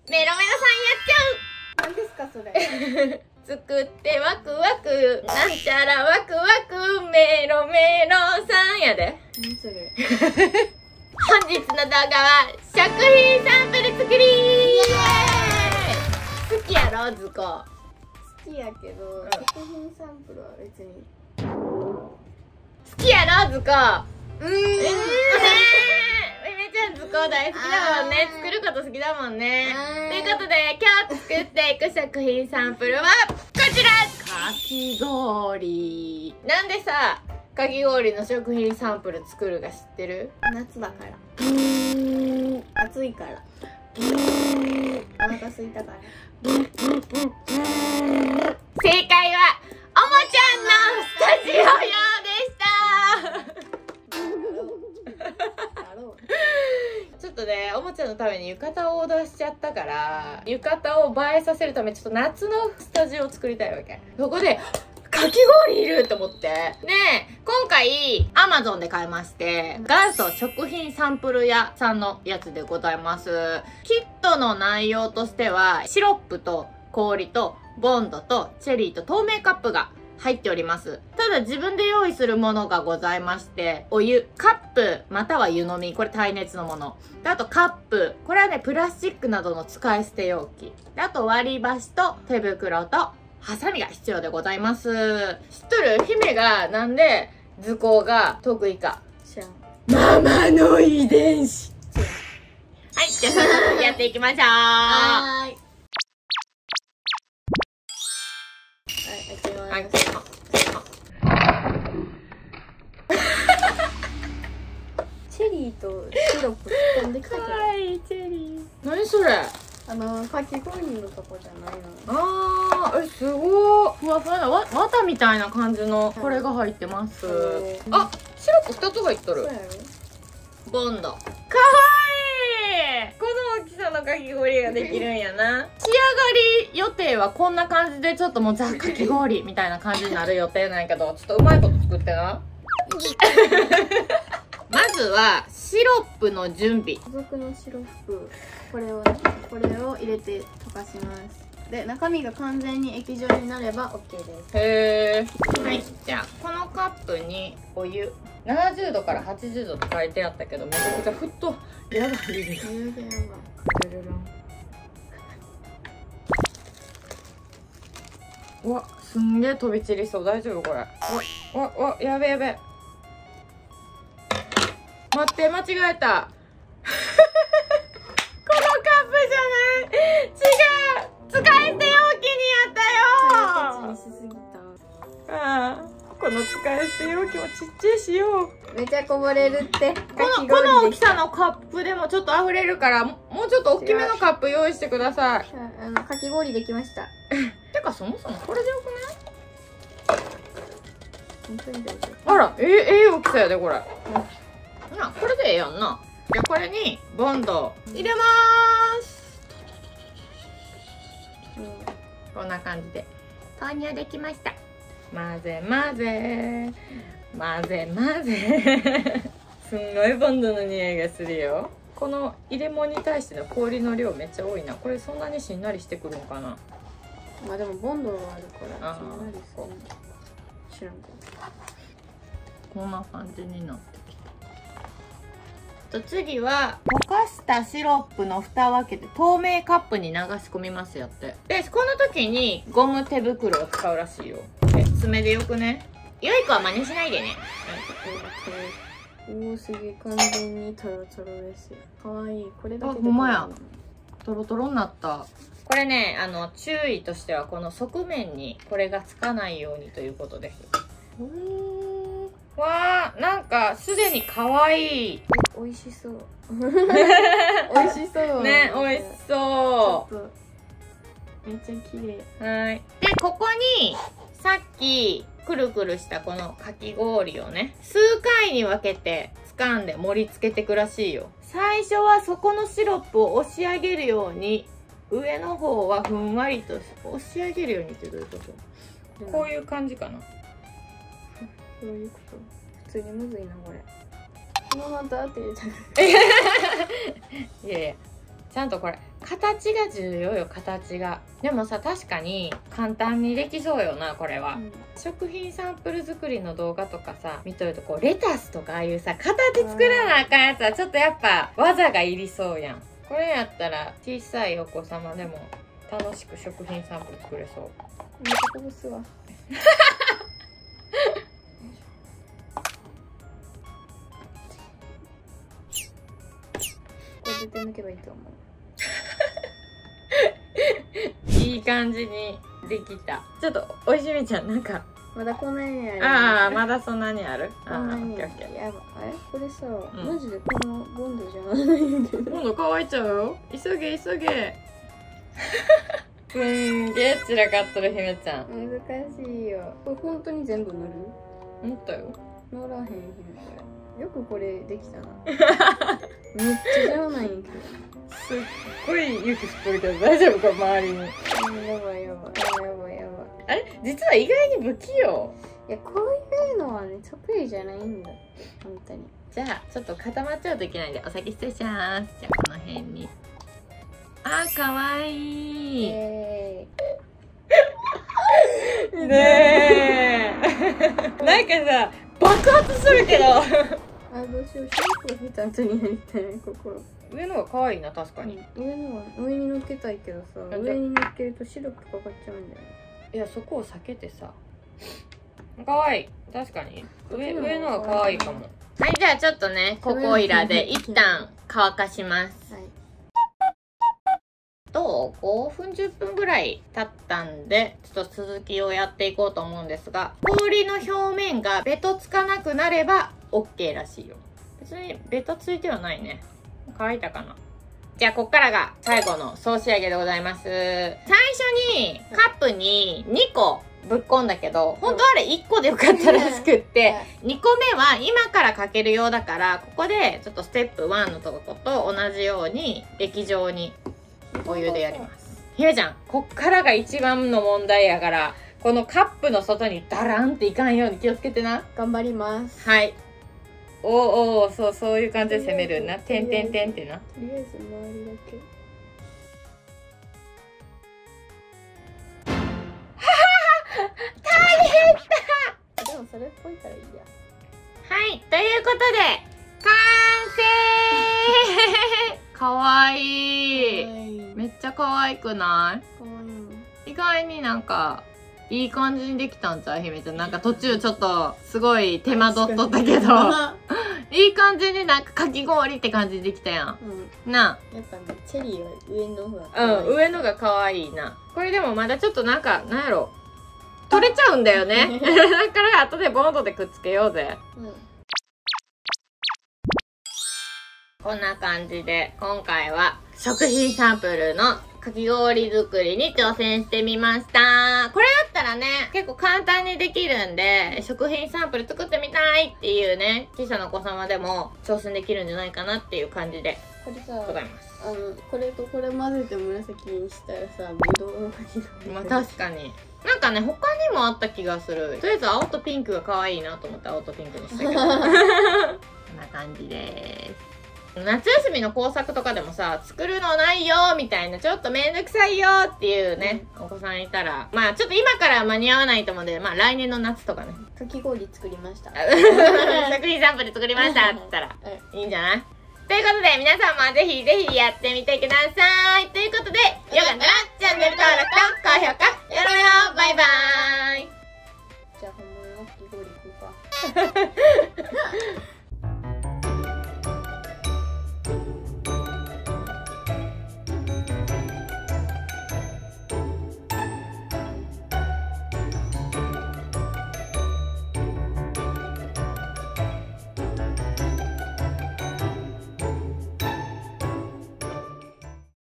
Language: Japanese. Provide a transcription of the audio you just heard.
メロメロさんやっちゃう。 何ですかそれ。 作ってワクワクなんちゃらワクワクメロメロさんやで。 何それ。 本日の動画は食品サンプル作り。イエーイ。好きやろズコ。 好きやけど、食品サンプルは別に好きやろズコ。めちゃんズコ大好きだもんね。作ること好きだもんね。ということで今日作っていく食品サンプルはこちら、かき氷。なんでさかき氷の食品サンプル作るか知ってる？ 夏だから。暑いから。お腹空いたから。 正解はおもちゃんのスタジオ用でしたちょっとね、おもちゃのために浴衣をオーダーしちゃったから、浴衣を映えさせるためにちょっと夏のスタジオを作りたいわけ。そこでかき氷いると思って。で、今回 Amazon で買いまして、元祖食品サンプル屋さんのやつでございます。キットの内容としては、シロップと氷とボンドとチェリーと透明カップが入っております。ただ自分で用意するものがございまして、お湯、カップ、または湯飲み、これ耐熱のもの。であとカップ、これはね、プラスチックなどの使い捨て容器。であと割り箸と手袋とハサミが必要でございます。知っとる？姫がなんで図工が得意か。 知らん。 ママの遺伝子。はい、じゃあ早速やっていきましょう。 はい。 はい、 チェリーとシロップ飛んできたけど。 はいチェリー。何それ？ かき氷のとこじゃないの。 あー、すごー。ふわふわな綿みたいな感じのこれが入ってます。あ、シロップ2つ入っとる。 そうやろ。 ボンド。かわいい。この大きさのかき氷ができるんやな。仕上がり予定はこんな感じで、ちょっともうザ・かき氷みたいな感じになる予定なんやけど、ちょっとうまいこと作ってな。まずはシロップの準備。 付属のシロップ、これをね、これを入れて溶かします。で、中身が完全に液状になれば OK です。 へー。はい、じゃあこのカップにお湯70度から80度って書いてあったけど、めちゃくちゃ沸騰。やばい。 湯気やば。 うわ、すんげえ飛び散りそう。大丈夫これ。わ、やべやべ。待って、間違えた。このカップじゃない。違う。使い捨て容器にやったよ。 しすぎた。 ああ、この使い捨て容器もちっちゃいしよう。 めちゃこぼれるって。 この大きさのカップでもちょっと溢れるから、もうちょっと大きめのカップ用意してください。 かき氷できました。 てかそもそもこれでよくない？ 本当に大丈あら、ええ大きさやでこれ。な、これでええやんな。じゃあこれにボンド入れまーす。こんな感じで投入できました。混ぜ混ぜ混ぜ混ぜすんごいボンドの匂いがするよ。この入れ物に対しての氷の量めっちゃ多いな。これそんなにしんなりしてくるのかな。 夫。まあでもボンドがあるからしんなりする。知らんけど。 こんな感じになってきた。次は溶かしたシロップの蓋を開けて透明カップに流し込みますよって。でこの時にゴム手袋を使うらしいよ。爪でよくね。よい子は真似しないでね。 おお、すげえ、完全にトロトロですよ。かわいい。これだけで。 ほんまや。トロトロになった。これね、注意としてはこの側面にこれがつかないようにということです。わー、なんかすでに可愛い。 美味しそう。美味しそうね、美味しそう。 めっちゃ綺麗。 はい。で、ここにさっきくるくるしたこのかき氷をね、数回に分けて掴んで盛り付けてくらしいよ。最初はそこのシロップを押し上げるように、上の方はふんわりと押し上げるようにってどういうこと？こういう感じかな。 そういうこと。普通にむずいなこれ。このままだって入れちゃう。 いやいや、ちゃんとこれ形が重要よ、形が。でもさ、確かに簡単にできそうよな、これは。食品サンプル作りの動画とかさ見とると、こうレタスとかああいうさ形作らなあかんやつはちょっとやっぱ技がいりそうやん。これやったら小さいお子様でも楽しく食品サンプル作れそう。 めっちゃこぼすわ。これ絶対抜けばいいと思う。 いい感じにできた。ちょっとおいしみちゃん、なんかまだこんなにある。 ああ、まだそんなにある。 こんなに。 オッケーオッケやば。あれこれさ、 んマジでこのボンドじゃないんだけー。 ど。 今度乾いちゃうよ。急げ急げ。すんげえ散らかっとるひめちゃん。 難しいよ。これ本当に全部塗る？ 思ったよ。 塗らへんひめこれ。よくこれできたな。めっちゃじゃないんけど。 すっごい雪すっぽりけど大丈夫か、周りに。 やばいやばいやばい。 あれ実は意外に不器用。 いや、こういうのはね得意じゃないんだ。本当に。 じゃあちょっと固まっちゃうといけないんでお先失礼します。じゃあこの辺に。あーかわいい。ねえ。なんかさ爆発するけど。 あ、どうしよう。シャンプー下手にやりたい心。 上のが可愛いな、確かに。 上のは上に乗っけたいけどさ、上に乗っけるとシロップかかっちゃうんだよね。 いや、そこを避けてさ。可愛い。確かに。上のが可愛いかも。はい、じゃあちょっとね、ココイラで一旦乾かします。 はい。 と5分10分ぐらい経ったんで、ちょっと続きをやっていこうと思うんですが、氷の表面がベトつかなくなれば OK らしいよ。別にベトついてはないね。乾いたかな。じゃあこっからが最後の総仕上げでございます。最初にカップに2個ぶっこんだけど、本当あれ1個でよかったらしくって、2個目は今からかけるようだから、ここでちょっとステップ1のとこと同じように液状にお湯でやります。ひめちゃん、こっからが一番の問題やから、このカップの外にダランっていかんように気をつけてな。 頑張ります。 はい。おー、そういう感じで攻めるな。てんてんてんってな。 とりあえず周りだけ。 大変だ。 でもそれっぽいからいいや。 はい、ということで完成。かわいい。めっちゃ可愛くない？ かわいい。 意外になんかいい感じにできたんちゃう？ひめちゃん、なんか途中ちょっとすごい手間取っとったけどいい感じになんかかき氷って感じにできたやん。なやっぱね、チェリーは上の方があ、上のが可愛いな。これでもまだちょっとなんかなんやろ、取れちゃうんだよねだから後でボンドでくっつけようぜ。こんな感じで今回は食品サンプルのかき氷作りに挑戦してみました。これだったらね、結構簡単にできるんで、食品サンプル作ってみたいっていうね、小さなお子様でも挑戦できるんじゃないかなっていう感じでこれさ、 ございます。 これとこれ混ぜて紫にしたらさ、ぶどうの味が。 まあ確かに。なんかね、他にもあった気がする。とりあえず青とピンクが可愛いなと思って青とピンクにしたけど。こんな感じです。夏休みの工作とかでもさ、作るのないよみたいな、ちょっとめんどくさいよっていうね、お子さんいたら、まあちょっと今から間に合わないと思うんで、まあ来年の夏とかね。 かき氷作りました。 食品サンプル作りましたって言ったら、いいんじゃない？ということで、皆さんもぜひぜひやってみてください。ということで、よかったらチャンネル登録と高評価よろよ。バイバーイ。 じゃあ本物のかき氷行こうか。